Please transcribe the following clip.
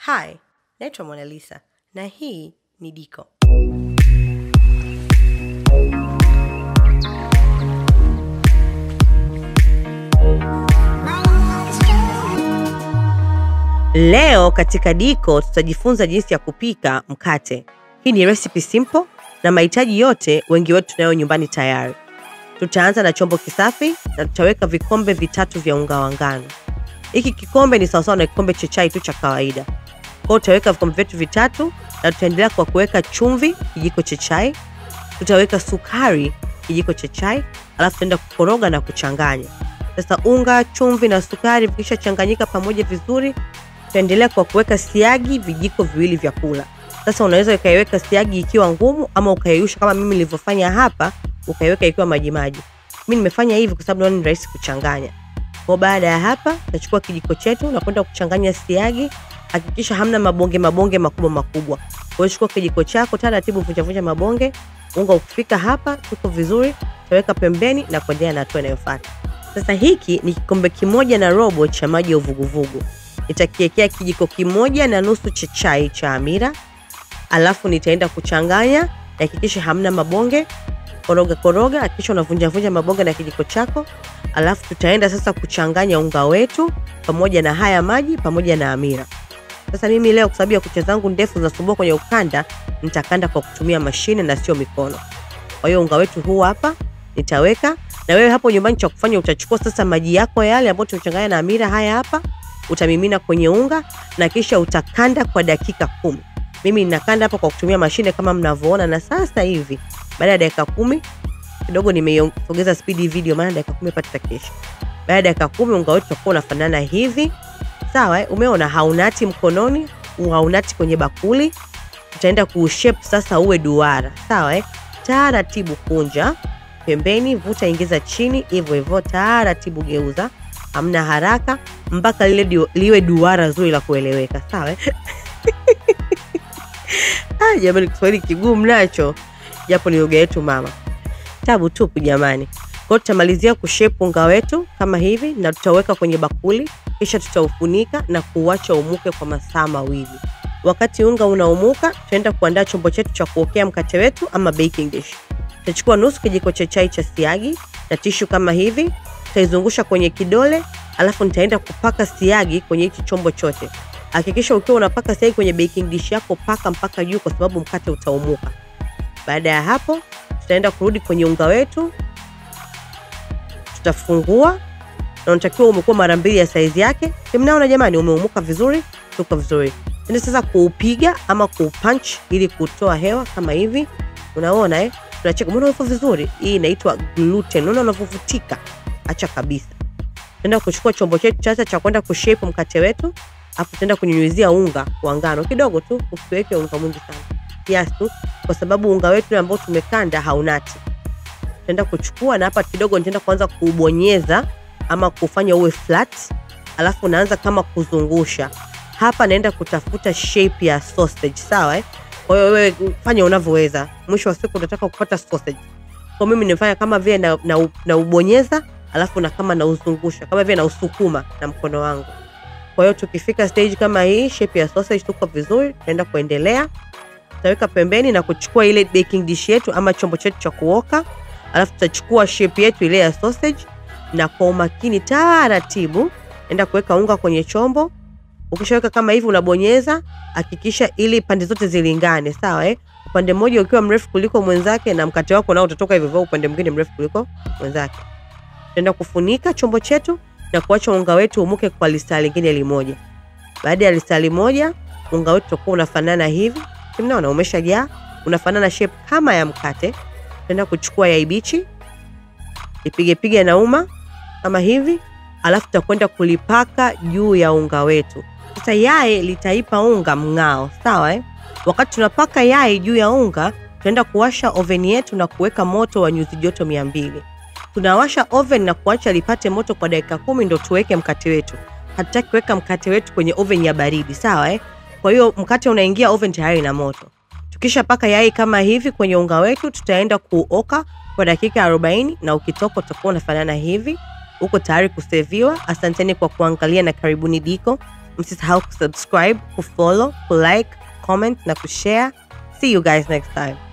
Hi, naitwa Monalisa na hii ni Diko. Leo katika Diko tutajifunza jinsi ya kupika mkate. Hii ni recipe simple na mahitaji yote wengi wetu tunayo nyumbani tayari. Tutaanza na chombo kisafi na tutaweka vikombe 3 vya unga wa ngano. Hiki kikombe ni sawa na kikombe cha chai tu cha kawaida. Kwa tutaweka vikombe vyetu 3 na tutaendelea kwa kuweka chumvi kijiko cha chai. Tutaweka sukari kijiko cha chai, alafu tutaenda kukoroga na kuchanganya. Sasa unga, chumvi na sukari vikisha changanyika pamoja vizuri, tutaendelea kwa kuweka siagi vijiko 2 vya kula. Sasa unaweza ukaiweka siagi ikiwa ngumu ama ukayeyusha kama mimi nilivyofanya hapa, ukaiweka ikiwa maji maji. Mimi nimefanya hivi kwa sababu naona ni rahisi kuchanganya. Kwa baada ya hapa, tutachukua kijiko chetu na kwenda kuchanganya siagi. Hakikisha hamna mabonge makubwa. Kwa hiyo chukua kijiko chako taratibu, vunja mabonge. Unga ukifika hapa tuko vizuri, tutaweka pembeni na kuendelea na hatua inayofuata. Sasa hiki ni kikombe 1.5 cha maji ya uvuguvugu. Nitakiwekea kijiko 1.5 cha chai cha hamira. Alafu nitaenda kuchanganya, hakikisha hamna mabonge. Koroga, hakikisha unavunja mabonge na kijiko chako. Alafu tutaenda sasa kuchanganya unga wetu pamoja na haya maji pamoja na hamira. Sasa mimi leo kwa sababu ya kucha zangu ndefu zinasumbua kwenye ukanda, nitakanda kwa kutumia mashine na sio mikono. Kwa hiyo unga wetu huu hapa nitaweka, na wewe hapo nyumbani cha kufanya utachukua sasa maji yako yale ambayo tumechanganya na hamira haya hapa, utamimina kwenye unga na kisha utakanda kwa dakika 10. Mimi ninakanda hapa kwa kutumia mashine kama mnavyoona, na sasa hivi baada ya dakika 10 kidogo nimeongeza speed video maana dakika 10 pata kesho. Baada ya dakika 10 unga wetu utakuwa unafanana hivi. Sawa, umeona haunati mkononi, haunati kwenye bakuli. Tutaenda kushape sasa uwe duara. Sawa, taratibu kunja pembeni, vuta ingiza chini, hivyo taratibu geuza. Hamna haraka mpaka liwe duara zuri la kueleweka. Sawa? Jamani, Kiswahili kigumu nacho. Japo ni lugha yetu mama. Tabu tupu jamani. Kwa tutamalizia kushape unga wetu kama hivi na tutaweka kwenye bakuli, kisha tutaufunika na kuacha umuke kwa masaa 2. Wakati unga unaumuka, tutaenda kuandaa chombo chetu cha kuokea mkate wetu ama baking dish. Tutachukua nusu kijiko cha chai cha siagi na tishu kama hivi, tutaizungusha kwenye kidole, alafu nitaenda kupaka siagi kwenye hichi chombo chote. Hakikisha ukiwa unapaka siagi kwenye baking dish yako paka mpaka juu kwa sababu mkate utaumuka. Baada ya hapo, tutaenda kurudi kwenye unga wetu. Tutafungua na unatakiwa umekuwa mara 2 ya size yake. Mnaona jamani, umeumuka vizuri, tuko vizuri. Tena sasa kuupiga ama kuupunch ili kutoa hewa kama hivi. Unaona tunacheka, mbona uko vizuri? Hii inaitwa gluten. Unaona unavovutika. Acha kabisa. Tutaenda kuchukua chombo chetu sasa cha kwenda kushape mkate wetu. Hapo tutaenda kunyunyizia unga wa ngano kidogo tu, usiweke unga mwingi sana. Kiasi tu kwa sababu unga wetu ambao tumekanda haunati. Tutaenda kuchukua na hapa kidogo nitaenda kuanza kuubonyeza ama kufanya uwe flat, alafu naanza kama kuzungusha. Hapa naenda kutafuta shape ya sausage, sawa Kwa hiyo wewe fanya unavyoweza. Mwisho wa siku unataka kupata sausage. Kwa mimi nifanya kama vile na ubonyeza, alafu na kama na uzungusha, kama vile na usukuma na mkono wangu. Kwa hiyo tukifika stage kama hii, shape ya sausage tuko vizuri, tutaenda kuendelea. Tutaweka pembeni na kuchukua ile baking dish yetu ama chombo chetu cha kuoka. Alafu tutachukua shape yetu ile ya sausage na kwa umakini taratibu enda kuweka unga kwenye chombo. Ukishaweka kama hivi unabonyeza, hakikisha ili pande zote zilingane, sawa Upande mmoja ukiwa mrefu kuliko mwenzake na mkate wako nao utatoka hivyo upande mwingine mrefu kuliko mwenzake. Tutaenda kufunika chombo chetu na kuacha unga wetu umuke kwa lisaa lingine limoja. Baada ya lisaa limoja, unga wetu utakuwa unafanana hivi. Mnaona umeshajaa, unafanana shape kama ya mkate. Tutaenda kuchukua yai bichi, ipige na uma kama hivi, alafu tutakwenda kulipaka juu ya unga wetu. Sasa yai litaipa unga mng'ao, sawa Wakati tunapaka yai juu ya unga, tutaenda kuwasha oven yetu na kuweka moto wa nyuzi joto 200. Tunawasha oven na kuacha lipate moto kwa dakika 10 ndio tuweke mkate wetu. Hatutaki kuweka mkate wetu kwenye oven ya baridi, sawa Kwa hiyo mkate unaingia oven tayari na moto. Tukisha paka yai kama hivi kwenye unga wetu, tutaenda kuoka kwa dakika 40 na ukitoka utakuwa unafanana hivi. Uko tayari kuserviwa. Asanteni kwa kuangalia na karibuni Diko. Msisahau kusubscribe, kufollow, kulike, comment na kushare. See you guys next time.